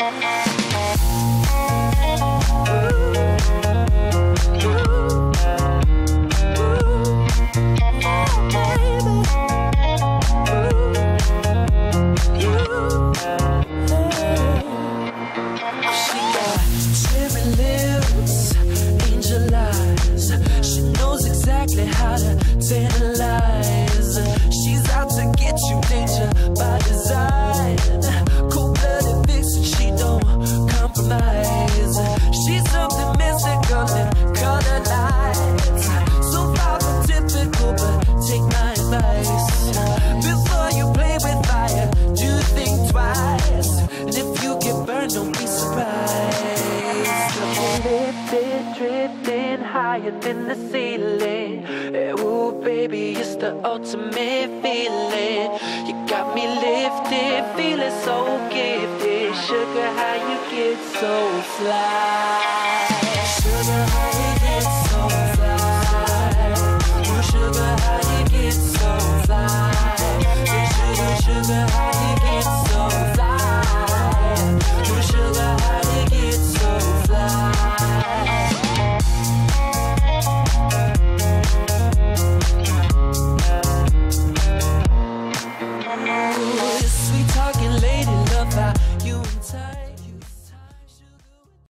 How to tantalize. She's out to get you, danger by design. Cold-blooded vixen, she don't compromise. She's something mystical in color lights. So far from typical, but take my advice. Before you play with fire, do think twice. And if you get burned, don't be surprised. Lifted, drifting higher than the ceiling. Ooh, baby, it's the ultimate feeling. You got me lifted, feeling so gifted. Sugar, how you get so fly?